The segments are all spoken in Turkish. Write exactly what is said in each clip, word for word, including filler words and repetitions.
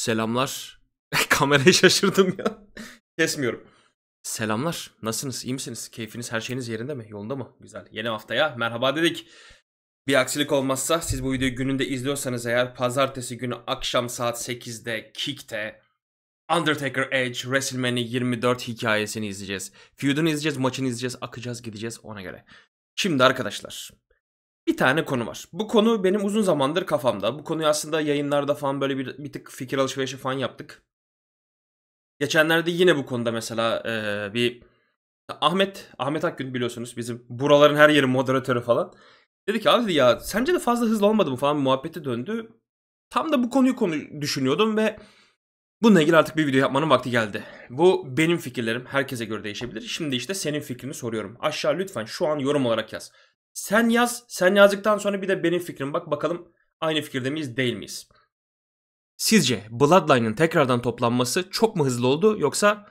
Selamlar. Kamerayı şaşırdım ya. Kesmiyorum. Selamlar. Nasılsınız? İyi misiniz? Keyfiniz, her şeyiniz yerinde mi? Yolunda mı? Güzel. Yeni haftaya merhaba dedik. Bir aksilik olmazsa siz bu videoyu gününde izliyorsanız eğer pazartesi günü akşam saat sekizde Kick'te Undertaker Edge WrestleMania yirmi dört hikayesini izleyeceğiz. Feud'unu izleyeceğiz, maçını izleyeceğiz, akacağız, gideceğiz ona göre. Şimdi arkadaşlar, bir tane konu var. Bu konu benim uzun zamandır kafamda. Bu konuyu aslında yayınlarda falan böyle bir, bir tık fikir alışverişi falan yaptık. Geçenlerde yine bu konuda mesela e, bir Ahmet Ahmet Akgün biliyorsunuz bizim buraların her yeri moderatörü falan. Dedi ki abi ya sence de fazla hızlı olmadı mı falan muhabbeti döndü. Tam da bu konuyu konu düşünüyordum ve bununla ilgili artık bir video yapmanın vakti geldi. Bu benim fikirlerim, herkese göre değişebilir. Şimdi işte senin fikrini soruyorum. Aşağı lütfen şu an yorum olarak yaz. Sen yaz, sen yazdıktan sonra bir de benim fikrim bak bakalım aynı fikirde miyiz değil miyiz? Sizce Bloodline'ın tekrardan toplanması çok mu hızlı oldu yoksa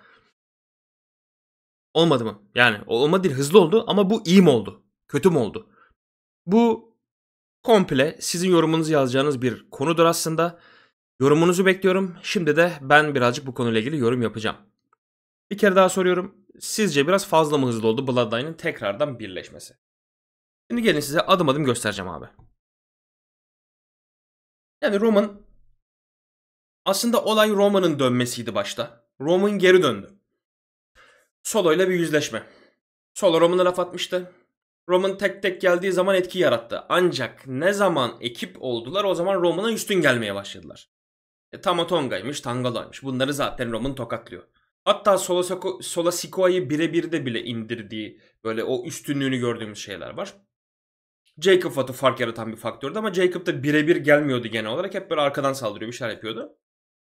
olmadı mı? Yani olmadı değil, hızlı oldu ama bu iyi mi oldu? Kötü mü oldu? Bu komple sizin yorumunuzu yazacağınız bir konudur aslında. Yorumunuzu bekliyorum. Şimdi de ben birazcık bu konuyla ilgili yorum yapacağım. Bir kere daha soruyorum. Sizce biraz fazla mı hızlı oldu Bloodline'ın tekrardan birleşmesi? Şimdi gelin size adım adım göstereceğim abi. Yani Roman, aslında olay Roman'ın dönmesiydi başta. Roman geri döndü. Solo ile bir yüzleşme. Solo Roman'a laf atmıştı. Roman tek tek geldiği zaman etki yarattı. Ancak ne zaman ekip oldular o zaman Roman'a üstün gelmeye başladılar. E, Tama Tonga'ymış, Tangalo'ymuş. Bunları zaten Roman tokatlıyor. Hatta Solo, Solo Sikoa'yı birebir de bile indirdiği böyle o üstünlüğünü gördüğümüz şeyler var. Jacob Watt'ı fark yaratan bir faktördü ama Jacob da birebir gelmiyordu genel olarak. Hep böyle arkadan saldırıyor, bir şeyler yapıyordu.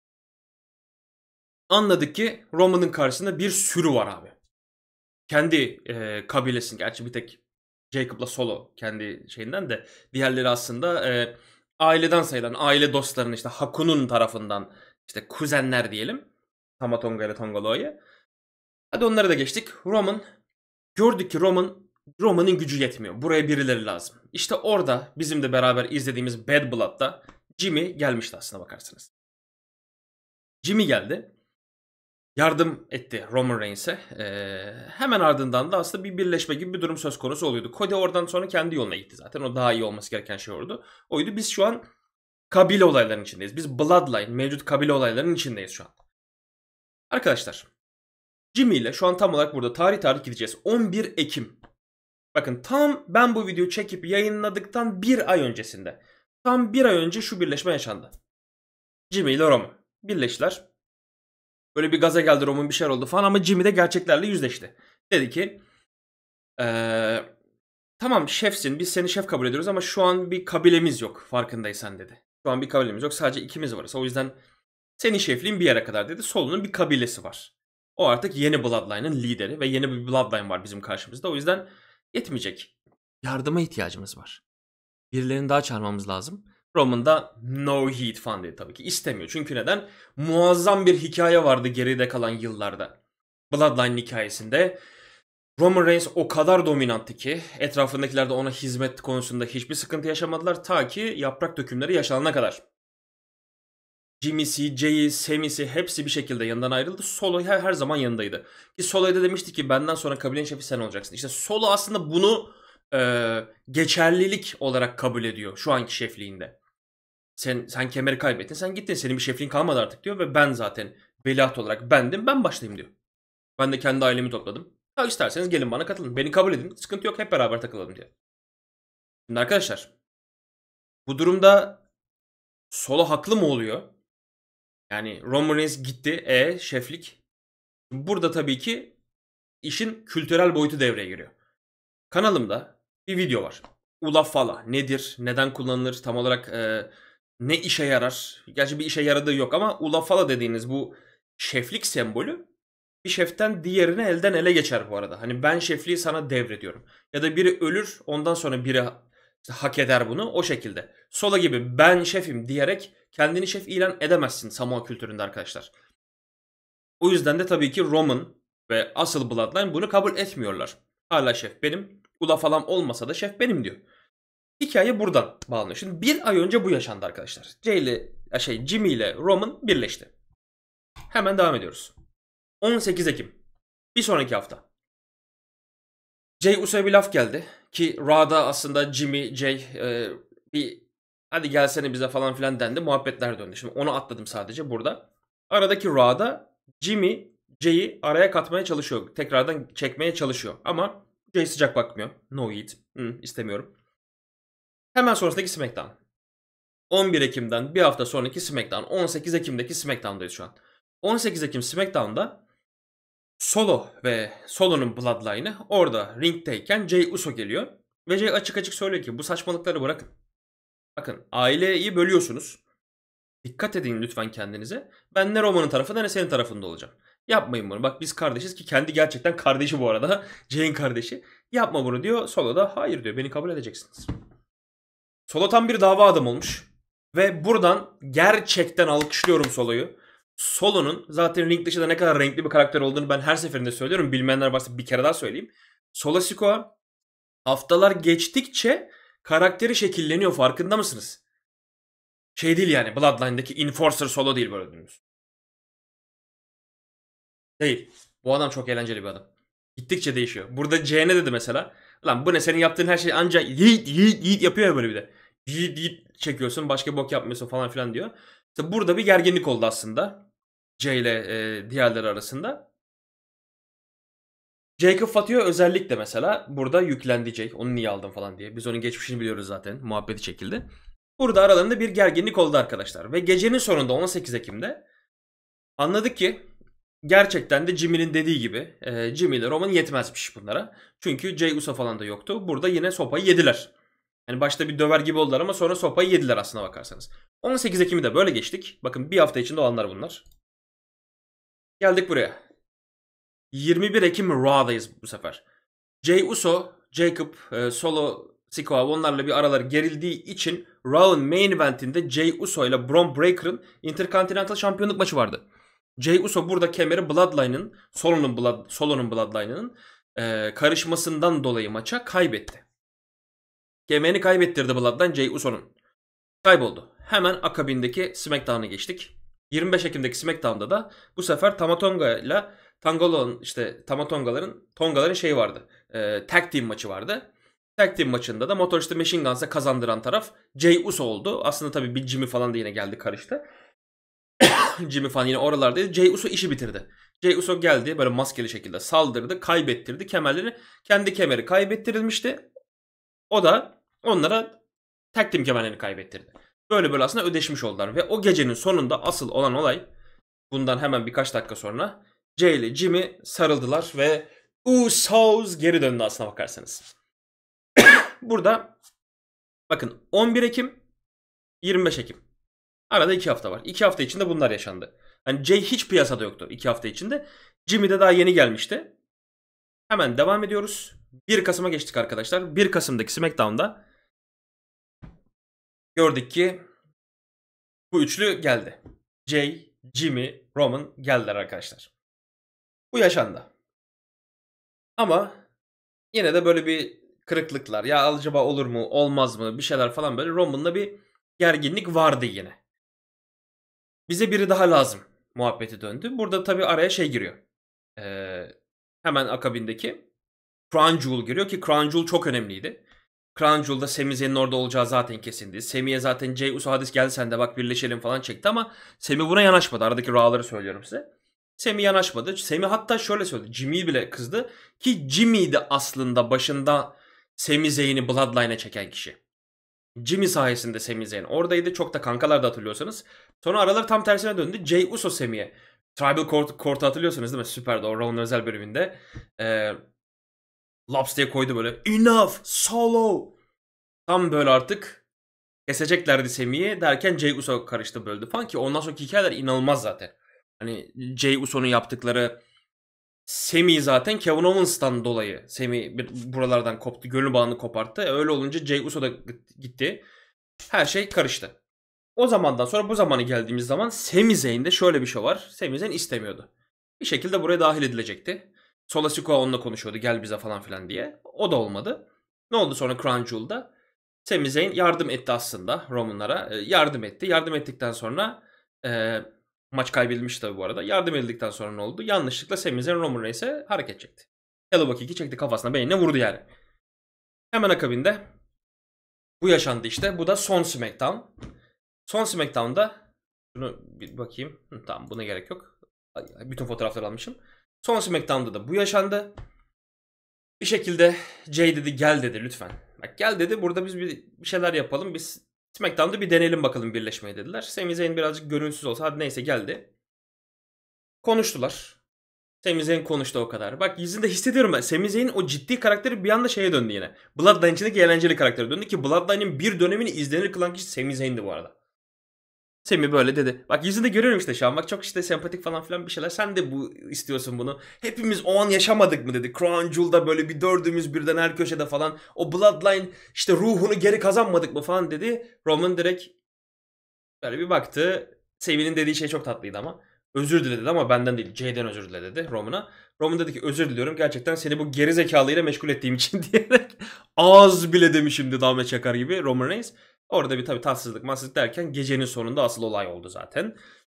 Anladık ki Roman'ın karşısında bir sürü var abi. Kendi e, kabilesinin, gerçi bir tek Jacob'la Solo kendi şeyinden de diğerleri aslında e, aileden sayılan, aile dostlarının işte Haku'nun tarafından işte kuzenler diyelim. Tama Tonga ile Tongalo'ya. Hadi onları da geçtik. Roman, gördük ki Roman Roman'ın gücü yetmiyor. Buraya birileri lazım. İşte orada bizim de beraber izlediğimiz Bad Blood'da Jimmy gelmişti aslına bakarsınız. Jimmy geldi. Yardım etti Roman Reigns'e. Ee, hemen ardından da aslında bir birleşme gibi bir durum söz konusu oluyordu. Cody oradan sonra kendi yoluna gitti zaten. O daha iyi olması gereken şey oldu. Oydu. Biz şu an kabile olaylarının içindeyiz. Biz Bloodline, mevcut kabile olaylarının içindeyiz şu an. Arkadaşlar, Jimmy ile şu an tam olarak burada tarih tarih gideceğiz. on bir Ekim. Bakın tam ben bu videoyu çekip yayınladıktan bir ay öncesinde. Tam bir ay önce şu birleşme yaşandı. Jimmy ile Roman birleştiler. Böyle bir gaza geldi, Roman bir şeyler oldu falan ama Jimmy de gerçeklerle yüzleşti. Dedi ki ee, tamam şefsin, biz seni şef kabul ediyoruz ama şu an bir kabilemiz yok farkındaysan dedi. Şu an bir kabilemiz yok, sadece ikimiz varız. O yüzden senin şefliğin bir yere kadar dedi. Solo'nun bir kabilesi var. O artık yeni Bloodline'ın lideri ve yeni bir Bloodline var bizim karşımızda. O yüzden yetmeyecek. Yardıma ihtiyacımız var. Birilerini daha çağırmamız lazım. Roman da no heat falan dedi tabii ki. İstemiyor. Çünkü neden? Muazzam bir hikaye vardı geride kalan yıllarda. Bloodline hikayesinde. Roman Reigns o kadar dominanttı ki etrafındakiler de ona hizmet konusunda hiçbir sıkıntı yaşamadılar. Ta ki yaprak dökümleri yaşanana kadar. Jimmy'si, Jay'i, Sami'si hepsi bir şekilde yanından ayrıldı. Solo her, her zaman yanındaydı. Ki Solo'ya da demişti ki benden sonra kabilenin şefi sen olacaksın. İşte Solo aslında bunu e, geçerlilik olarak kabul ediyor şu anki şefliğinde. Sen sen kemeri kaybettin, sen gittin, senin bir şefliğin kalmadı artık diyor ve ben zaten veliaht olarak bendim, ben başlayayım diyor. Ben de kendi ailemi topladım. Ha isterseniz gelin bana katılın, beni kabul edin, sıkıntı yok, hep beraber takılalım diyor. Şimdi arkadaşlar, bu durumda Solo haklı mı oluyor? Yani Roman Reigns gitti, e şeflik. Burada tabii ki işin kültürel boyutu devreye giriyor. Kanalımda bir video var. Ulafala nedir, neden kullanılır, tam olarak e, ne işe yarar? Gerçi bir işe yaradığı yok ama Ulafala dediğiniz bu şeflik sembolü bir şeften diğerine elden ele geçer bu arada. Hani ben şefliği sana devrediyorum. Ya da biri ölür, ondan sonra biri işte hak eder bunu, o şekilde. Sola gibi ben şefim diyerek kendini şef ilan edemezsin Samoa kültüründe arkadaşlar. O yüzden de tabii ki Roman ve asıl Bloodline bunu kabul etmiyorlar. Hala şef benim. Ula falan olmasa da şef benim diyor. Hikaye buradan bağlanıyor. Şimdi bir ay önce bu yaşandı arkadaşlar. Jay ile ya şey Jimmy ile Roman birleşti. Hemen devam ediyoruz. on sekiz Ekim. Bir sonraki hafta. Jey Uso'ya bir laf geldi. Ki Raw'da aslında Jimmy, Jey e, bir hadi gelsene bize falan filan dendi. Muhabbetler döndü. Şimdi onu atladım sadece burada. Aradaki Raw'da Jimmy, Jey'i araya katmaya çalışıyor. Tekrardan çekmeye çalışıyor. Ama Jey sıcak bakmıyor. No eat. Hı, istemiyorum. Hemen sonrasındaki SmackDown. on bir Ekim'den bir hafta sonraki SmackDown. on sekiz Ekim'deki SmackDown'dayız şu an. on sekiz Ekim SmackDown'da Solo ve Solo'nun Bloodline'ı orada ringteyken Jey Uso geliyor. Ve Jey açık açık söylüyor ki bu saçmalıkları bırakın. Bakın aileyi bölüyorsunuz. Dikkat edin lütfen kendinize. Ben ne Roman'ın tarafında ne senin tarafında olacağım. Yapmayın bunu. Bak biz kardeşiz ki kendi gerçekten kardeşi bu arada. Jey'in kardeşi. Yapma bunu diyor. Solo da hayır diyor. Beni kabul edeceksiniz. Solo tam bir dava adamı olmuş. Ve buradan gerçekten alkışlıyorum Solo'yu. Solo'nun zaten ring dışında ne kadar renkli bir karakter olduğunu ben her seferinde söylüyorum. Bilmeyenler varsa bir kere daha söyleyeyim. Solo Sikoa haftalar geçtikçe karakteri şekilleniyor. Farkında mısınız? Şey değil yani. Bloodline'daki Enforcer Solo değil böyle diyorsunuz. Değil. Bu adam çok eğlenceli bir adam. Gittikçe değişiyor. Burada C ne dedi mesela? Lan bu ne senin yaptığın her şey ancak yiğit yiğit yiğit yapıyor ya böyle bir de. Yiğit yiğit çekiyorsun başka bok yapmıyorsun falan filan diyor. İşte burada bir gerginlik oldu aslında. C ile e, diğerleri arasında. Jacob Fatio özellikle mesela burada yüklendi Jay. Onu niye aldın falan diye. Biz onun geçmişini biliyoruz zaten. Muhabbeti çekildi. Burada aralarında bir gerginlik oldu arkadaşlar. Ve gecenin sonunda on sekiz Ekim'de anladık ki gerçekten de Jimmy'nin dediği gibi e, Jimmy ile Roman yetmezmiş bunlara. Çünkü Jey Uso falan da yoktu. Burada yine sopayı yediler. Yani başta bir döver gibi oldular ama sonra sopayı yediler aslına bakarsanız. on sekiz Ekim'i de böyle geçtik. Bakın bir hafta içinde olanlar bunlar. Geldik buraya. yirmi bir Ekim Raw'dayız bu sefer. Jey Uso, Jacob, e, Solo, Sikoa onlarla bir araları gerildiği için Raw'ın main eventinde Jey Uso ile Bron Breakker'ın Intercontinental Şampiyonluk maçı vardı. Jey Uso burada kemeri Bloodline'ın, Solo'nun Blood, Solo'nun Bloodline'ının e, karışmasından dolayı maça kaybetti. Kemerini kaybettirdi Bloodline Jey Uso'nun. Kayboldu. Hemen akabindeki SmackDown'a geçtik. yirmi beş Ekim'deki SmackDown'da da bu sefer Tama Tonga ile Tangalo'nun işte Tama Tonga'ların Tongaların şeyi vardı. E, tag team maçı vardı. Tag team maçında da Motor City Machine Guns'a kazandıran taraf Jey Uso oldu. Aslında tabii bir Jimmy falan da yine geldi karıştı. Jimmy falan yine oralardaydı. Jey Uso işi bitirdi. Jey Uso geldi böyle maskeli şekilde saldırdı, kaybettirdi kemerlerini. Kendi kemeri kaybettirilmişti. O da onlara tag team kemerlerini kaybettirdi. Böyle böyle aslında ödeşmiş oldular. Ve o gecenin sonunda asıl olan olay bundan hemen birkaç dakika sonra Jey ile Jimmy sarıldılar ve Usos geri döndü aslına bakarsanız. Burada bakın on bir Ekim yirmi beş Ekim. Arada iki hafta var. iki hafta içinde bunlar yaşandı. Hani Jey hiç piyasada yoktu iki hafta içinde. Jimmy de daha yeni gelmişti. Hemen devam ediyoruz. bir Kasım'a geçtik arkadaşlar. bir Kasım'daki SmackDown'da gördük ki bu üçlü geldi. Jey, Jimmy, Roman geldiler arkadaşlar. Bu yaşandı. Ama yine de böyle bir kırıklıklar. Ya acaba olur mu, olmaz mı bir şeyler falan böyle. Roman'la bir gerginlik vardı yine. Bize biri daha lazım muhabbeti döndü. Burada tabii araya şey giriyor. Ee, hemen akabindeki Crown Jewel giriyor ki Crown Jewel çok önemliydi. Crown Jewel'da Sami Zayn'in orada olacağı zaten kesindi. Sami'ye zaten Jey Uso hadis geldi sen de bak birleşelim falan çekti ama Sami buna yanaşmadı. Aradaki Raw'ları söylüyorum size. Sami yanaşmadı. Sami hatta şöyle söyledi. Jimmy bile kızdı. Ki Jimmy de aslında başında Sami Zayn'i Bloodline'a çeken kişi. Jimmy sayesinde Sami Zayn oradaydı. Çok da kankalar da hatırlıyorsanız. Sonra araları tam tersine döndü. Jey Uso Sami'ye. Tribal Court, Court'u hatırlıyorsunuz değil mi? Süperdi o Raw'ın özel bölümünde. Eee Laps diye koydu böyle. Enough! Solo! Tam böyle artık keseceklerdi Sami'yi derken Jey Uso karıştı böldü falan ki ondan sonraki hikayeler inanılmaz zaten. Hani Jey Uso'nun yaptıkları Sami zaten Kevin Owens'tan dolayı Sami buralardan koptu. Gönül bağını koparttı. Öyle olunca Jey Uso da gitti. Her şey karıştı. O zamandan sonra bu zamana geldiğimiz zaman Sami Zayn'de şöyle bir şey var. Sami Zayn istemiyordu. Bir şekilde buraya dahil edilecekti. Solo Sikoa onunla konuşuyordu gel bize falan filan diye. O da olmadı. Ne oldu sonra Crown Jewel'da? Sami Zayn yardım etti aslında Roman'lara. Eee, yardım etti. Yardım ettikten sonra eee, maç kaybedilmiş tabii bu arada. Yardım edildikten sonra ne oldu? Yanlışlıkla Sami Zayn Roman Reigns'e hareket çekti. Elbow kick'i çekti kafasına, beynine vurdu yani. Hemen akabinde bu yaşandı işte. Bu da son SmackDown. Son SmackDown'da şunu bir bakayım. Hı, tamam, buna gerek yok. Bütün fotoğrafları almışım. Son SmackDown'da da bu yaşandı. Bir şekilde Jay dedi gel dedi lütfen. Bak gel dedi, burada biz bir şeyler yapalım. Biz SmackDown'da bir deneyelim bakalım birleşmeyi dediler. Sami Zayn birazcık gönülsüz olsa hadi neyse geldi. Konuştular. Sami Zayn konuştu o kadar. Bak yüzünde hissediyorum ben. Sami Zayn'in o ciddi karakteri bir anda şeye döndü yine. Bloodline içindeki eğlenceli karaktere döndü ki Bloodline'in bir dönemini izlenir kılan kişi Sami Zayn'di bu arada. Sami böyle dedi. Bak yüzünde görüyorum işte şu an. Bak çok işte sempatik falan filan bir şeyler. Sen de bu istiyorsun bunu. Hepimiz o an yaşamadık mı dedi. Crown Jewel'da böyle bir dördümüz birden her köşede falan. O Bloodline işte ruhunu geri kazanmadık mı falan dedi. Roman direkt böyle bir baktı. Sami'nin dediği şey çok tatlıydı ama. Özür diledi ama benden değil. Jay'den özür dile dedi Roman'a. Roman dedi ki özür diliyorum. Gerçekten seni bu geri zekalıyla meşgul ettiğim için diyerek ağız bile demişimdi Ahmet Çakar gibi Roman Reigns. Orada bir tabii tatsızlık mansızlık derken gecenin sonunda asıl olay oldu zaten.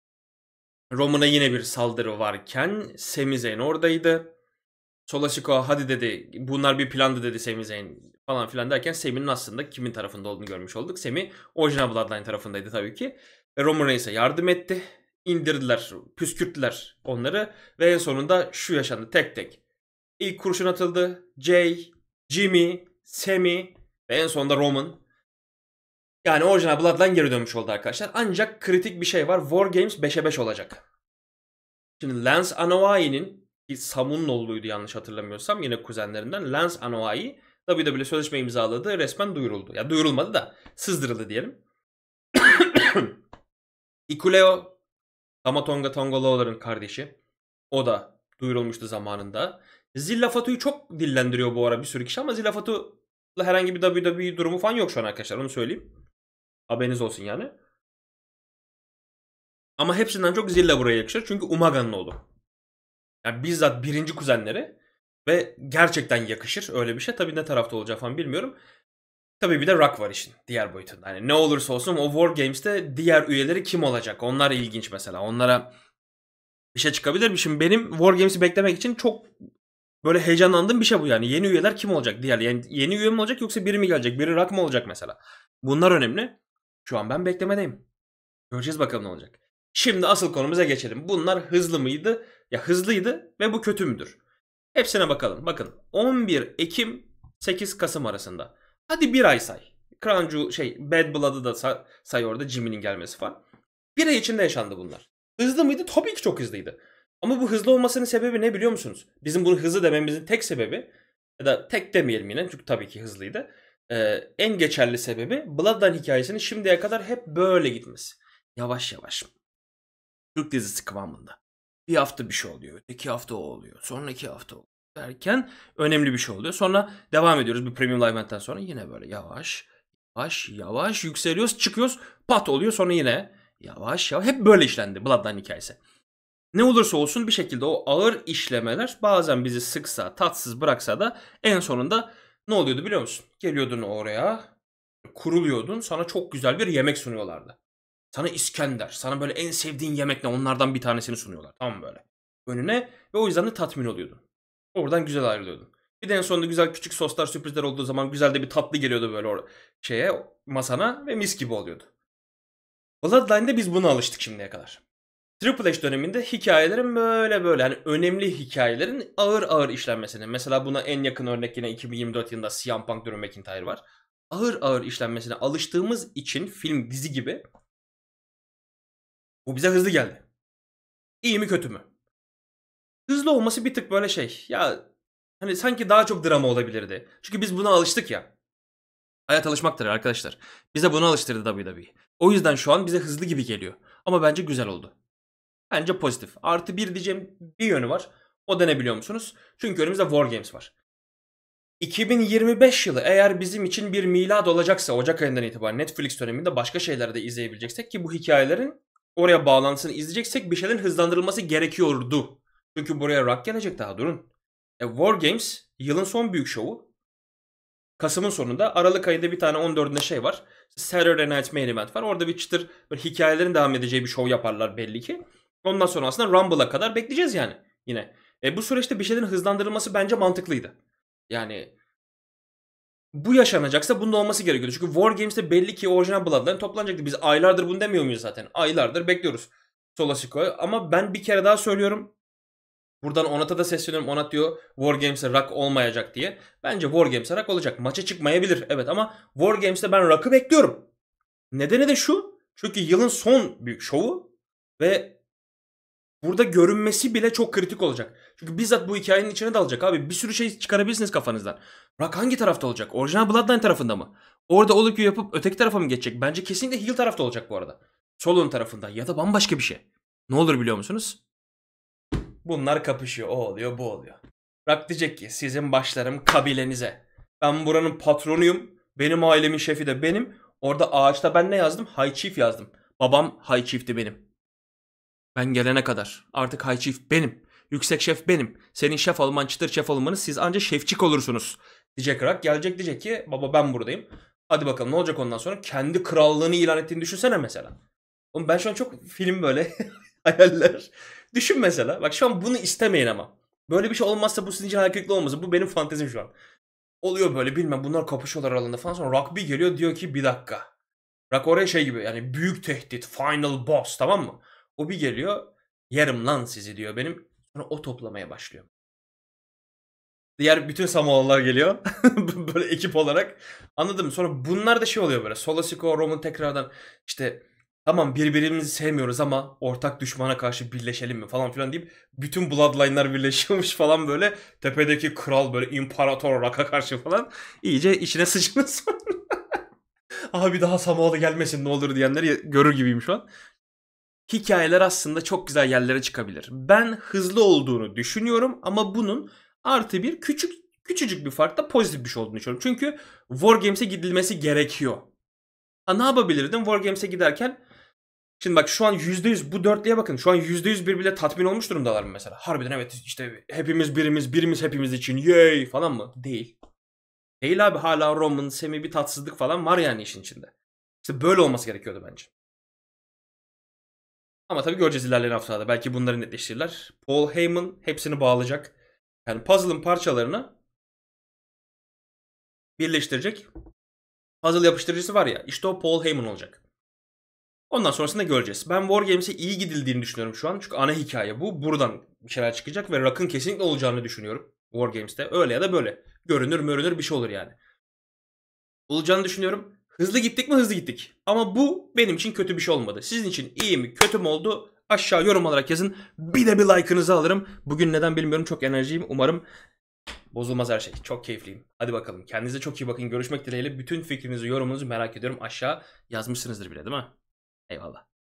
Roman'a yine bir saldırı varken Sami Zayn oradaydı. Solo Sikoa hadi dedi bunlar bir plandı dedi Sami Zayn falan filan derken Sami'nin aslında kimin tarafında olduğunu görmüş olduk. Sami orijinal Bloodline tarafındaydı tabii ki. Ve Roman Reigns'e yardım etti. İndirdiler, püskürttüler onları ve en sonunda şu yaşandı tek tek. İlk kurşun atıldı. Jay, Jimmy, Sami ve en sonunda Roman. Yani orijinal Bloodline geri dönmüş oldu arkadaşlar. Ancak kritik bir şey var. War Games beşe beş olacak. Şimdi Lance Anoa'i'nin ki Samu'nun oğluydu yanlış hatırlamıyorsam yine kuzenlerinden Lance Anoa'i W W E sözleşme imzaladığı resmen duyuruldu. Ya duyurulmadı da sızdırıldı diyelim. Hikuleo Tama Tonga Tongaloa'ların kardeşi. O da duyurulmuştu zamanında. Zilla Fatu'yu çok dillendiriyor bu ara bir sürü kişi ama Zilla Fatu'la herhangi bir W W E durumu falan yok şu an arkadaşlar, onu söyleyeyim. Haberiniz olsun yani. Ama hepsinden çok Zilla buraya yakışır çünkü Umaga'nın oğlu. Yani bizzat birinci kuzenleri ve gerçekten yakışır öyle bir şey. Tabii ne tarafta olacak falan bilmiyorum. Tabii bir de Rock var işin diğer boyutunda. Yani ne olursa olsun o War Games'te diğer üyeleri kim olacak? Onlar ilginç mesela. Onlara bir şey çıkabilir mi? Şimdi benim War Games'i beklemek için çok böyle heyecanlandığım bir şey bu yani. Yeni üyeler kim olacak? Diğer yani yeni üye mi olacak yoksa biri mi gelecek? Biri Rock mı olacak mesela? Bunlar önemli. Şu an ben beklemedeyim. Göreceğiz bakalım ne olacak. Şimdi asıl konumuza geçelim. Bunlar hızlı mıydı? Ya hızlıydı ve bu kötü müdür? Hepsine bakalım. Bakın on bir Ekim sekiz Kasım arasında. Hadi bir ay say. Crown Jewel şey Bad Blood'ı da say, say orada Jimmy'nin gelmesi falan. Bir ay içinde yaşandı bunlar. Hızlı mıydı? Tabii ki çok hızlıydı. Ama bu hızlı olmasının sebebi ne biliyor musunuz? Bizim bunu hızlı dememizin tek sebebi ya da tek demeyelim yine çünkü tabii ki hızlıydı. Ee, en geçerli sebebi Bloodline hikayesinin şimdiye kadar hep böyle gitmesi. Yavaş yavaş. Türk dizisi kıvamında. Bir hafta bir şey oluyor. İki hafta o oluyor. Sonraki hafta o derken önemli bir şey oluyor. Sonra devam ediyoruz bir Premium Live Event'ten sonra yine böyle yavaş yavaş yavaş yükseliyoruz, çıkıyoruz, pat oluyor, sonra yine yavaş yavaş hep böyle işlendi Bloodline hikayesi. Ne olursa olsun bir şekilde o ağır işlemeler bazen bizi sıksa, tatsız bıraksa da en sonunda ne oluyordu biliyor musun? Geliyordun oraya, kuruluyordun, sana çok güzel bir yemek sunuyorlardı. Sana İskender, sana böyle en sevdiğin yemek ne onlardan bir tanesini sunuyorlar. Tamam böyle. Önüne ve o yüzden de tatmin oluyordun. Oradan güzel ayrılıyordun. Bir de en sonunda güzel küçük soslar, sürprizler olduğu zaman güzel de bir tatlı geliyordu böyle or- şeye, masana ve mis gibi oluyordu. Bloodline'de biz buna alıştık şimdiye kadar. Triple H döneminde hikayelerin böyle böyle hani önemli hikayelerin ağır ağır işlenmesine. Mesela buna en yakın örnek yine iki bin yirmi dört yılında C M Punk Drew McIntyre var. Ağır ağır işlenmesine alıştığımız için film dizi gibi bu bize hızlı geldi. İyi mi kötü mü? Hızlı olması bir tık böyle şey. Ya hani sanki daha çok drama olabilirdi. Çünkü biz buna alıştık ya. Hayat alışmaktır arkadaşlar. Bize bunu alıştırdı W W E. O yüzden şu an bize hızlı gibi geliyor. Ama bence güzel oldu. Bence pozitif. Artı bir diyeceğim bir yönü var. O da ne biliyor musunuz? Çünkü önümüzde War Games var. iki bin yirmi beş yılı eğer bizim için bir milad olacaksa Ocak ayından itibaren Netflix döneminde başka şeyler de izleyebileceksek ki bu hikayelerin oraya bağlantısını izleyeceksek bir şeylerin hızlandırılması gerekiyordu. Çünkü buraya Rock gelecek daha durun. E, War Games yılın son büyük şovu. Kasım'ın sonunda. Aralık ayında bir tane on dördünde şey var. Saturday Night Main Event var. Orada bir çıtır böyle hikayelerin devam edeceği bir show yaparlar belli ki. Ondan sonra aslında Rumble'a kadar bekleyeceğiz yani yine. E, bu süreçte bir şeylerin hızlandırılması bence mantıklıydı. Yani bu yaşanacaksa bunda olması gerekiyordu. Çünkü War Games'te belli ki orijinal Bloodline toplanacaktı. Biz aylardır bunu demiyor muyuz zaten? Aylardır bekliyoruz Solo Sikoa. Ama ben bir kere daha söylüyorum. Buradan Onat'a da sesleniyorum. Onat diyor War Games'e Rock olmayacak diye. Bence War Games'e Rock olacak. Maça çıkmayabilir. Evet ama War Games'te ben Rock'ı bekliyorum. Nedeni de şu. Çünkü yılın son büyük şovu ve burada görünmesi bile çok kritik olacak. Çünkü bizzat bu hikayenin içine dalacak abi. Bir sürü şey çıkarabilirsiniz kafanızdan. Rock hangi tarafta olacak? Orijinal Bloodline tarafında mı? Orada Olukyu yapıp öteki tarafa mı geçecek? Bence kesinlikle heel tarafta olacak bu arada. Solo'nun tarafında ya da bambaşka bir şey. Ne olur biliyor musunuz? Bunlar kapışıyor. O oluyor, bu oluyor. Rock diyecek ki sizin başlarım kabilenize. Ben buranın patronuyum. Benim ailemin şefi de benim. Orada ağaçta ben ne yazdım? High Chief yazdım. Babam High Chief'ti benim. Ben gelene kadar. Artık High Chief benim. Yüksek şef benim. Senin şef olman, çıtır şef olmanız siz anca şefçik olursunuz. Diyecek Rock. Gelecek diyecek ki baba ben buradayım. Hadi bakalım ne olacak ondan sonra? Kendi krallığını ilan ettiğini düşünsene mesela. Oğlum ben şu an çok film böyle hayaller. Düşün mesela. Bak şu an bunu istemeyin ama. Böyle bir şey olmazsa bu sizin için hayal kırıklığı olmasa. Bu benim fantezim şu an. Oluyor böyle bilmem bunlar kapışıyorlar aralarında falan. Sonra Rock bir geliyor diyor ki bir dakika. Rock oraya şey gibi yani büyük tehdit. Final boss tamam mı? O bir geliyor. Yerim lan sizi diyor benim. Sonra o toplamaya başlıyor. Diğer bütün Samoalılar geliyor. Böyle ekip olarak. Anladın mı? Sonra bunlar da şey oluyor böyle. Solo Sikoa, Roman tekrardan işte tamam birbirimizi sevmiyoruz ama ortak düşmana karşı birleşelim mi falan filan deyip bütün Bloodline'lar birleşiyormuş falan böyle. Tepedeki kral böyle imparator Rock'a karşı falan. İyice içine sıçmış sonra. Abi daha Samoalı gelmesin ne olur diyenleri görür gibiyim şu an. Hikayeler aslında çok güzel yerlere çıkabilir. Ben hızlı olduğunu düşünüyorum ama bunun artı bir küçük küçücük bir farkla pozitif bir şey olduğunu düşünüyorum. Çünkü War Games'e gidilmesi gerekiyor. Ha, ne yapabilirdim War Games'e giderken? Şimdi bak şu an yüzde yüz bu dörtlüye bakın. Şu an yüzde yüz birbiriyle tatmin olmuş durumdalar mı mesela? Harbiden evet işte hepimiz birimiz birimiz hepimiz için yay falan mı? Değil. Değil abi hala Roman, Semi bir tatsızlık falan var yani işin içinde. İşte böyle olması gerekiyordu bence. Ama tabii göreceğiz ilerleyen haftalarda. Belki bunları netleştirirler. Paul Heyman hepsini bağlayacak. Yani puzzle'ın parçalarını birleştirecek. Puzzle yapıştırıcısı var ya. İşte o Paul Heyman olacak. Ondan sonrasında göreceğiz. Ben War Games'e iyi gidildiğini düşünüyorum şu an. Çünkü ana hikaye bu. Buradan bir şeyler çıkacak ve Rock'ın kesinlikle olacağını düşünüyorum. War Games'te. Öyle ya da böyle. Görünür mörünür bir şey olur yani. Olacağını düşünüyorum. Hızlı gittik mi hızlı gittik. Ama bu benim için kötü bir şey olmadı. Sizin için iyi mi kötü mü oldu? Aşağı yorum olarak yazın. Bir de bir like'ınızı alırım. Bugün neden bilmiyorum çok enerjiyim. Umarım bozulmaz her şey. Çok keyifliyim. Hadi bakalım. Kendinize çok iyi bakın. Görüşmek dileğiyle. Bütün fikrinizi, yorumunuzu merak ediyorum. Aşağı yazmışsınızdır bile değil mi? Eyvallah.